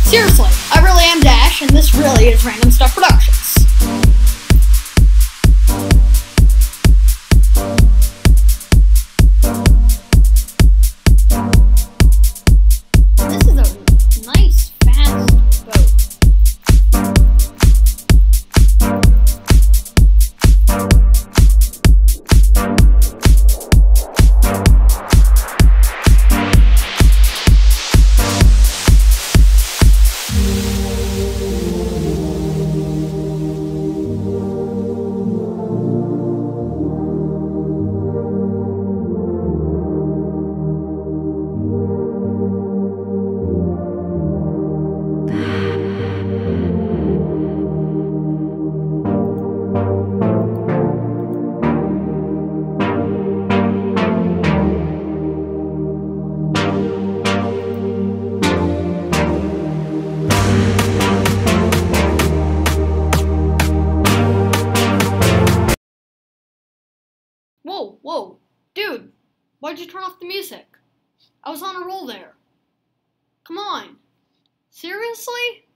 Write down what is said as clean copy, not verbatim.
Seriously, I really am Dash, and this really is Random Stuff Productions. This is a nice, fast boat. Whoa, dude, why'd you turn off the music? I was on a roll there. Come on. Seriously?